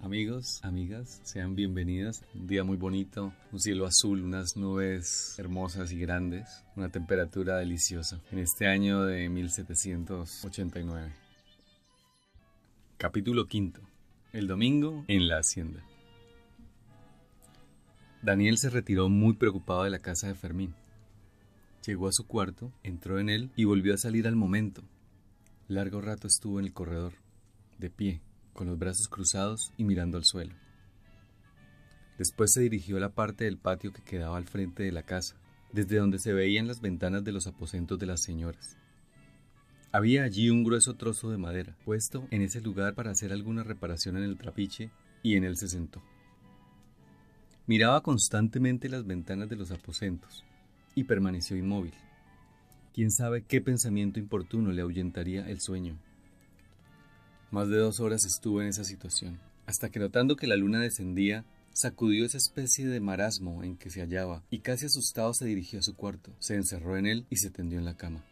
Amigos, amigas, sean bienvenidas. Un día muy bonito, un cielo azul, unas nubes hermosas y grandes, una temperatura deliciosa en este año de 1789. Capítulo 5. El domingo en la hacienda. Daniel se retiró muy preocupado de la casa de Fermín. Llegó a su cuarto, entró en él y volvió a salir al momento. Largo rato estuvo en el corredor, de pie, con los brazos cruzados y mirando al suelo. Después se dirigió a la parte del patio que quedaba al frente de la casa, desde donde se veían las ventanas de los aposentos de las señoras. Había allí un grueso trozo de madera, puesto en ese lugar para hacer alguna reparación en el trapiche, y en él se sentó. Miraba constantemente las ventanas de los aposentos, y permaneció inmóvil. Quién sabe qué pensamiento importuno le ahuyentaría el sueño. Más de 2 horas estuvo en esa situación, hasta que notando que la luna descendía, sacudió esa especie de marasmo en que se hallaba, y casi asustado se dirigió a su cuarto, se encerró en él y se tendió en la cama.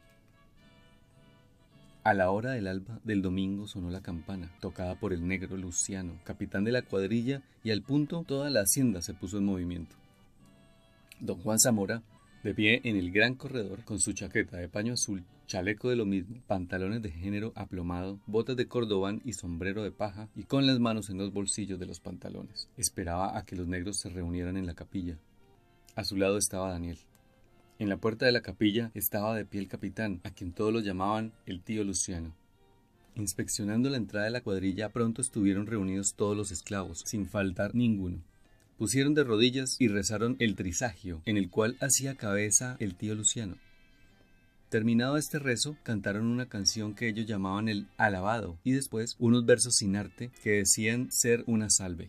A la hora del alba del domingo sonó la campana, tocada por el negro Luciano, capitán de la cuadrilla, y al punto toda la hacienda se puso en movimiento. Don Juan Zamora, de pie en el gran corredor, con su chaqueta de paño azul, chaleco de lo mismo, pantalones de género aplomado, botas de cordobán y sombrero de paja, y con las manos en los bolsillos de los pantalones, esperaba a que los negros se reunieran en la capilla. A su lado estaba Daniel. En la puerta de la capilla estaba de pie el capitán, a quien todos lo llamaban el tío Luciano. Inspeccionando la entrada de la cuadrilla, pronto estuvieron reunidos todos los esclavos, sin faltar ninguno. Pusieron de rodillas y rezaron el trisagio, en el cual hacía cabeza el tío Luciano. Terminado este rezo, cantaron una canción que ellos llamaban el alabado, y después unos versos sin arte que decían ser una salve.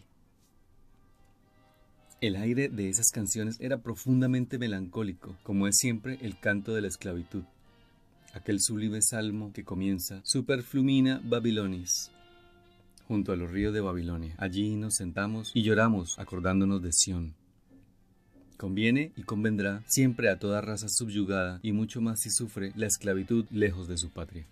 El aire de esas canciones era profundamente melancólico, como es siempre el canto de la esclavitud. Aquel sublime salmo que comienza Super flumina Babilonis, junto a los ríos de Babilonia. Allí nos sentamos y lloramos acordándonos de Sión. Conviene y convendrá siempre a toda raza subyugada, y mucho más si sufre la esclavitud lejos de su patria.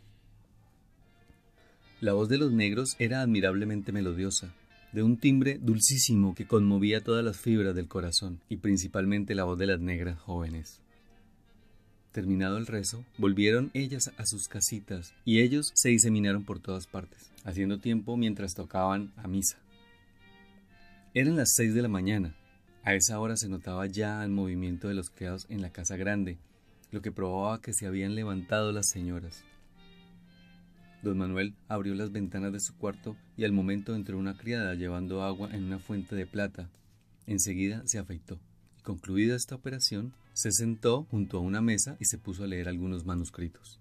La voz de los negros era admirablemente melodiosa, de un timbre dulcísimo que conmovía todas las fibras del corazón, y principalmente la voz de las negras jóvenes. Terminado el rezo, volvieron ellas a sus casitas, y ellos se diseminaron por todas partes, haciendo tiempo mientras tocaban a misa. Eran las 6 de la mañana. A esa hora se notaba ya el movimiento de los criados en la casa grande, lo que probaba que se habían levantado las señoras. Don Manuel abrió las ventanas de su cuarto y al momento entró una criada llevando agua en una fuente de plata. Enseguida se afeitó. Concluida esta operación, se sentó junto a una mesa y se puso a leer algunos manuscritos.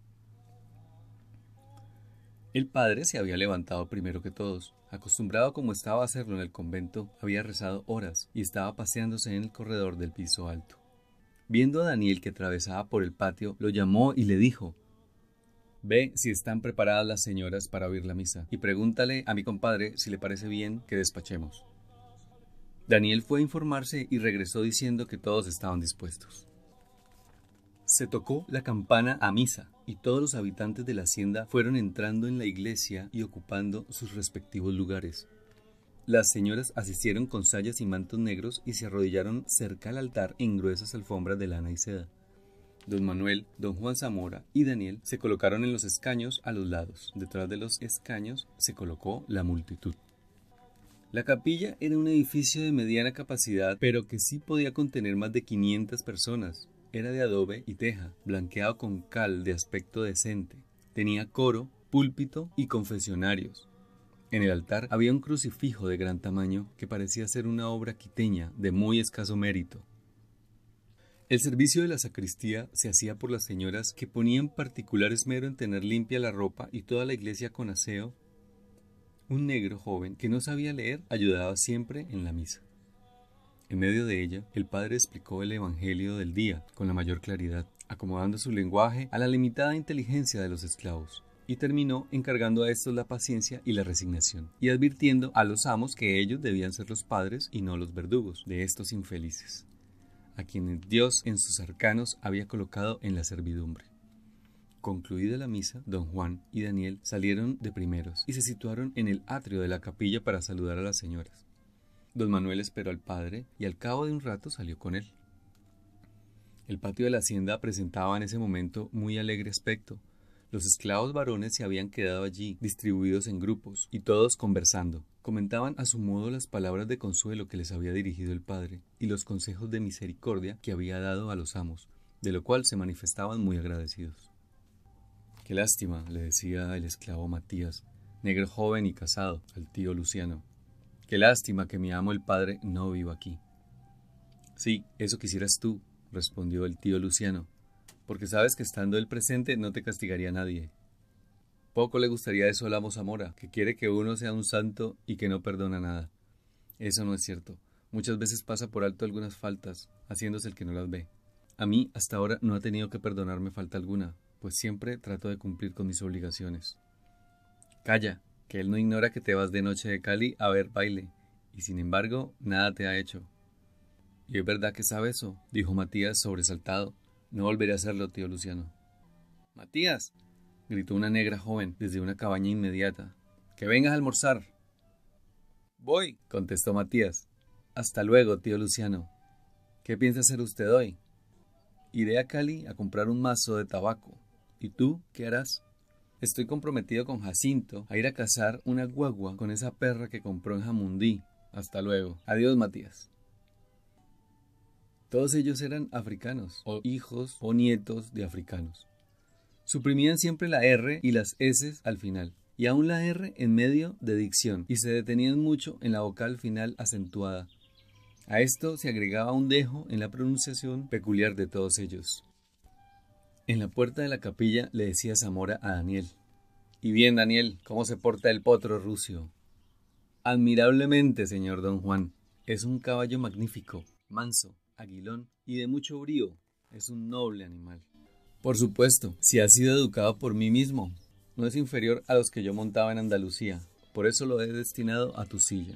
El padre se había levantado primero que todos. Acostumbrado como estaba a hacerlo en el convento, había rezado horas y estaba paseándose en el corredor del piso alto. Viendo a Daniel que atravesaba por el patio, lo llamó y le dijo: «Ve si están preparadas las señoras para oír la misa, y pregúntale a mi compadre si le parece bien que despachemos». Daniel fue a informarse y regresó diciendo que todos estaban dispuestos. Se tocó la campana a misa, y todos los habitantes de la hacienda fueron entrando en la iglesia y ocupando sus respectivos lugares. Las señoras asistieron con sayas y mantos negros y se arrodillaron cerca al altar en gruesas alfombras de lana y seda. Don Manuel, don Juan Zamora y Daniel se colocaron en los escaños a los lados. Detrás de los escaños se colocó la multitud. La capilla era un edificio de mediana capacidad, pero que sí podía contener más de 500 personas. Era de adobe y teja, blanqueado con cal de aspecto decente. Tenía coro, púlpito y confesionarios. En el altar había un crucifijo de gran tamaño que parecía ser una obra quiteña de muy escaso mérito. El servicio de la sacristía se hacía por las señoras, que ponían particular esmero en tener limpia la ropa y toda la iglesia con aseo. Un negro joven que no sabía leer ayudaba siempre en la misa. En medio de ella, el padre explicó el evangelio del día con la mayor claridad, acomodando su lenguaje a la limitada inteligencia de los esclavos, y terminó encargando a estos la paciencia y la resignación, y advirtiendo a los amos que ellos debían ser los padres y no los verdugos de estos infelices, a quienes Dios en sus arcanos había colocado en la servidumbre. Concluida la misa, don Juan y Daniel salieron de primeros y se situaron en el atrio de la capilla para saludar a las señoras. Don Manuel esperó al padre y al cabo de un rato salió con él. El patio de la hacienda presentaba en ese momento muy alegre aspecto. Los esclavos varones se habían quedado allí, distribuidos en grupos, y todos conversando. Comentaban a su modo las palabras de consuelo que les había dirigido el padre, y los consejos de misericordia que había dado a los amos, de lo cual se manifestaban muy agradecidos. «Qué lástima», le decía el esclavo Matías, negro joven y casado, al tío Luciano. «Qué lástima que mi amo el padre no viva aquí». «Sí, eso quisieras tú», respondió el tío Luciano, «porque sabes que estando él presente no te castigaría nadie. Poco le gustaría eso al amo Zamora, que quiere que uno sea un santo y que no perdona nada. Eso no es cierto. Muchas veces pasa por alto algunas faltas, haciéndose el que no las ve. A mí hasta ahora no ha tenido que perdonarme falta alguna, pues siempre trato de cumplir con mis obligaciones». «Calla, que él no ignora que te vas de noche de Cali a ver baile, y sin embargo nada te ha hecho». «¿Y es verdad que sabe eso?», dijo Matías sobresaltado. «No volveré a hacerlo, tío Luciano». «Matías», gritó una negra joven desde una cabaña inmediata, «que vengas a almorzar». «Voy», contestó Matías. «Hasta luego, tío Luciano. ¿Qué piensa hacer usted hoy?» «Iré a Cali a comprar un mazo de tabaco. ¿Y tú qué harás?» «Estoy comprometido con Jacinto a ir a cazar una guagua con esa perra que compró en Jamundí. Hasta luego. Adiós, Matías». Todos ellos eran africanos, o hijos o nietos de africanos. Suprimían siempre la R y las S al final, y aún la R en medio de dicción, y se detenían mucho en la vocal final acentuada. A esto se agregaba un dejo en la pronunciación peculiar de todos ellos. En la puerta de la capilla le decía Zamora a Daniel: «Y bien, Daniel, ¿cómo se porta el potro rucio?» «Admirablemente, señor don Juan. Es un caballo magnífico, manso, aguilón y de mucho brío. Es un noble animal». «Por supuesto, si ha sido educado por mí mismo. No es inferior a los que yo montaba en Andalucía. Por eso lo he destinado a tu silla».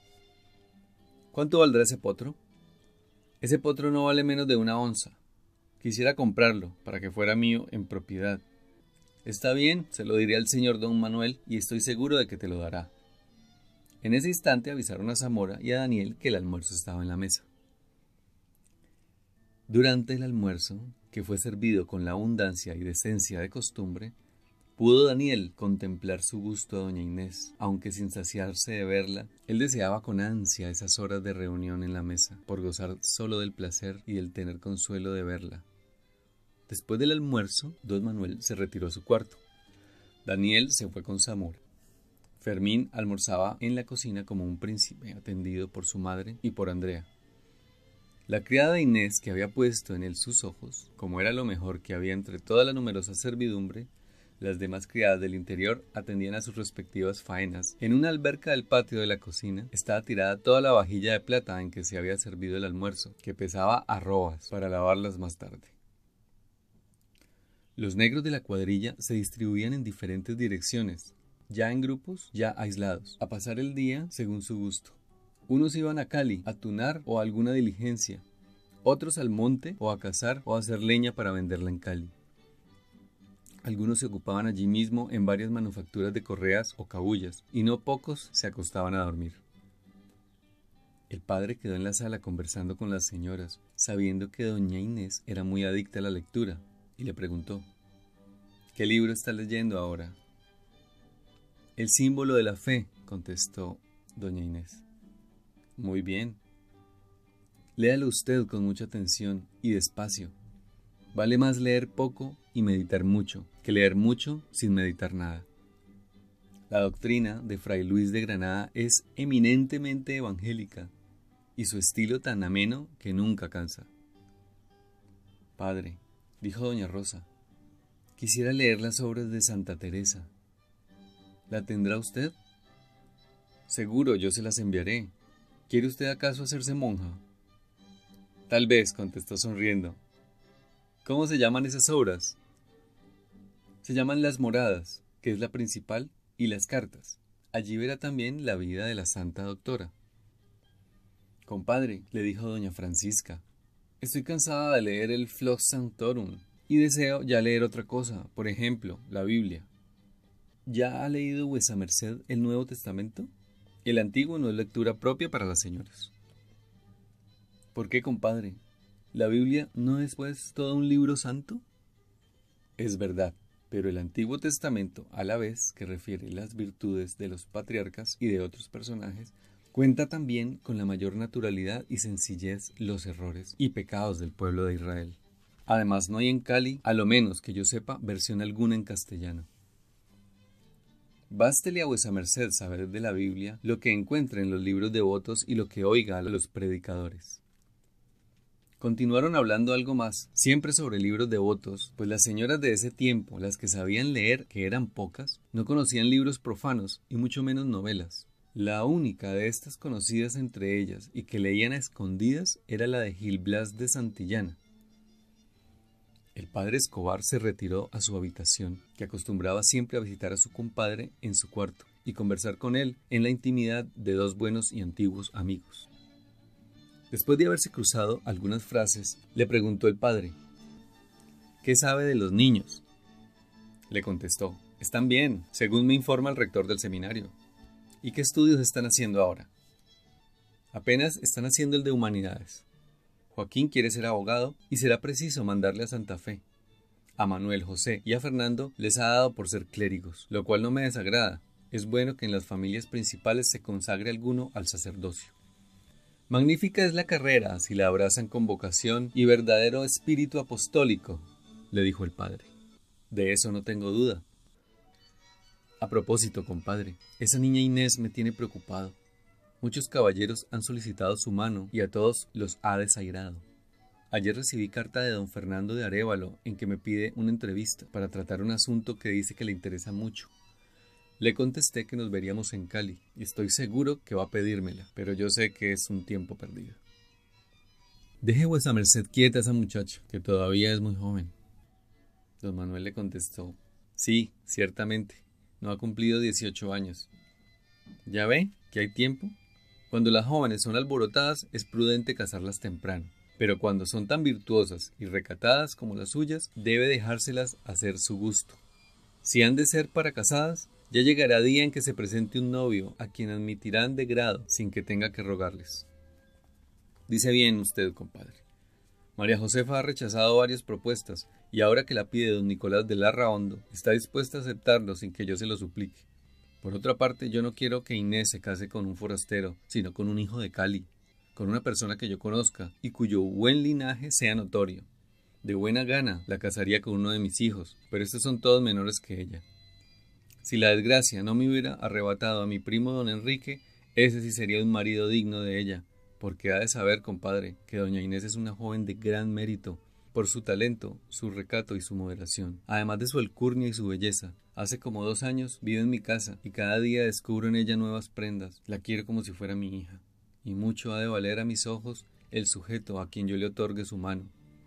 «¿Cuánto valdrá ese potro?» «Ese potro no vale menos de 1 onza. Quisiera comprarlo para que fuera mío en propiedad». «Está bien, se lo diré al señor don Manuel y estoy seguro de que te lo dará». En ese instante avisaron a Zamora y a Daniel que el almuerzo estaba en la mesa. Durante el almuerzo, que fue servido con la abundancia y decencia de costumbre, pudo Daniel contemplar su gusto a doña Inés, aunque sin saciarse de verla. Él deseaba con ansia esas horas de reunión en la mesa, por gozar solo del placer y del tener consuelo de verla. Después del almuerzo, don Manuel se retiró a su cuarto. Daniel se fue con Zamora. Fermín almorzaba en la cocina como un príncipe, atendido por su madre y por Andrea. La criada de Inés, que había puesto en él sus ojos, como era lo mejor que había entre toda la numerosa servidumbre, las demás criadas del interior atendían a sus respectivas faenas. En una alberca del patio de la cocina estaba tirada toda la vajilla de plata en que se había servido el almuerzo, que pesaba arrobas para lavarlas más tarde. Los negros de la cuadrilla se distribuían en diferentes direcciones, ya en grupos, ya aislados, a pasar el día según su gusto. Unos iban a Cali, a tunar o a alguna diligencia, otros al monte o a cazar o a hacer leña para venderla en Cali. Algunos se ocupaban allí mismo en varias manufacturas de correas o cabullas, y no pocos se acostaban a dormir. El padre quedó en la sala conversando con las señoras, sabiendo que doña Inés era muy adicta a la lectura, y le preguntó: «¿Qué libro está leyendo ahora?» «El símbolo de la fe», contestó doña Inés. «Muy bien. Léalo usted con mucha atención y despacio. Vale más leer poco y meditar mucho, que leer mucho sin meditar nada. La doctrina de Fray Luis de Granada es eminentemente evangélica, y su estilo tan ameno que nunca cansa». «Padre», dijo doña Rosa, «quisiera leer las obras de Santa Teresa. ¿La tendrá usted?» «Seguro, yo se las enviaré. ¿Quiere usted acaso hacerse monja?» «Tal vez», contestó sonriendo. «¿Cómo se llaman esas obras?» «Se llaman Las Moradas, que es la principal, y Las Cartas. Allí verá también la vida de la Santa Doctora». «Compadre», le dijo doña Francisca, «estoy cansada de leer el Flux Sanctorum y deseo ya leer otra cosa, por ejemplo, la Biblia. ¿Ya ha leído vuesa merced el Nuevo Testamento? El Antiguo no es lectura propia para las señoras. ¿Por qué, compadre? ¿La Biblia no es pues todo un libro santo? Es verdad, pero el Antiguo Testamento, a la vez que refiere las virtudes de los patriarcas y de otros personajes, cuenta también con la mayor naturalidad y sencillez los errores y pecados del pueblo de Israel. Además, no hay en Cali, a lo menos que yo sepa, versión alguna en castellano. Bástele a vuesa merced saber de la Biblia lo que encuentre en los libros devotos y lo que oiga a los predicadores. Continuaron hablando algo más, siempre sobre libros devotos, pues las señoras de ese tiempo, las que sabían leer, que eran pocas, no conocían libros profanos y mucho menos novelas. La única de estas conocidas entre ellas y que leían a escondidas era la de Gil Blas de Santillana. El padre Escobar se retiró a su habitación, que acostumbraba siempre a visitar a su compadre en su cuarto y conversar con él en la intimidad de dos buenos y antiguos amigos. Después de haberse cruzado algunas frases, le preguntó el padre: ¿qué sabe de los niños? Le contestó: están bien, según me informa el rector del seminario. ¿Y qué estudios están haciendo ahora? Apenas están haciendo el de humanidades. Joaquín quiere ser abogado y será preciso mandarle a Santa Fe. A Manuel, José y a Fernando les ha dado por ser clérigos, lo cual no me desagrada. Es bueno que en las familias principales se consagre alguno al sacerdocio. Magnífica es la carrera si la abrazan con vocación y verdadero espíritu apostólico, le dijo el padre. De eso no tengo duda. A propósito, compadre, esa niña Inés me tiene preocupado. Muchos caballeros han solicitado su mano y a todos los ha desairado. Ayer recibí carta de don Fernando de Arévalo en que me pide una entrevista para tratar un asunto que dice que le interesa mucho. Le contesté que nos veríamos en Cali y estoy seguro que va a pedírmela, pero yo sé que es un tiempo perdido. Deje vuesa merced quieta a esa muchacha, que todavía es muy joven. Don Manuel le contestó: sí, ciertamente, no ha cumplido 18 años. ¿Ya ve que hay tiempo? Cuando las jóvenes son alborotadas es prudente casarlas temprano, pero cuando son tan virtuosas y recatadas como las suyas, debe dejárselas hacer su gusto. Si han de ser para casadas, ya llegará día en que se presente un novio a quien admitirán de grado sin que tenga que rogarles. Dice bien usted, compadre. María Josefa ha rechazado varias propuestas y ahora que la pide don Nicolás de Larrahondo, está dispuesta a aceptarlo sin que yo se lo suplique. Por otra parte, yo no quiero que Inés se case con un forastero, sino con un hijo de Cali, con una persona que yo conozca y cuyo buen linaje sea notorio. De buena gana la casaría con uno de mis hijos, pero estos son todos menores que ella. Si la desgracia no me hubiera arrebatado a mi primo don Enrique, ese sí sería un marido digno de ella, porque ha de saber, compadre, que doña Inés es una joven de gran mérito, por su talento, su recato y su moderación, además de su alcurnia y su belleza. Hace como 2 años vive en mi casa y cada día descubro en ella nuevas prendas. La quiero como si fuera mi hija, y mucho ha de valer a mis ojos el sujeto a quien yo le otorgue su mano.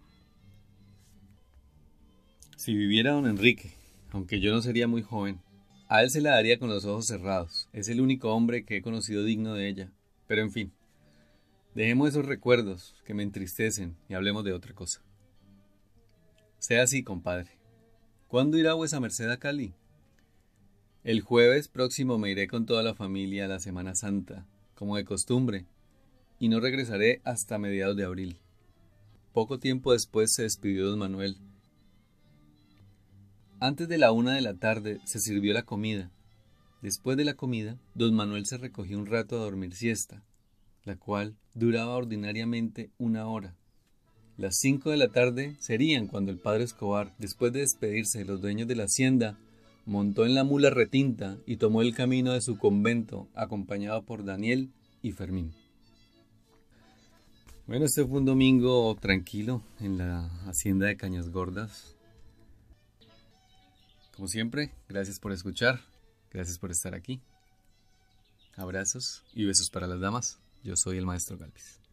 Si viviera don Enrique, aunque yo no sería muy joven, a él se la daría con los ojos cerrados. Es el único hombre que he conocido digno de ella. Pero en fin, dejemos esos recuerdos que me entristecen y hablemos de otra cosa. Sea así, compadre. ¿Cuándo irá vuesa merced a Cali? El jueves próximo me iré con toda la familia a la Semana Santa, como de costumbre, y no regresaré hasta mediados de abril. Poco tiempo después se despidió don Manuel. Antes de la 1 de la tarde se sirvió la comida. Después de la comida, don Manuel se recogió un rato a dormir siesta, la cual duraba ordinariamente 1 hora. Las 5 de la tarde serían cuando el padre Escobar, después de despedirse de los dueños de la hacienda, montó en la mula retinta y tomó el camino de su convento, acompañado por Daniel y Fermín. Bueno, este fue un domingo tranquilo en la hacienda de Cañas Gordas. Como siempre, gracias por escuchar, gracias por estar aquí. Abrazos y besos para las damas. Yo soy el maestro Galvis.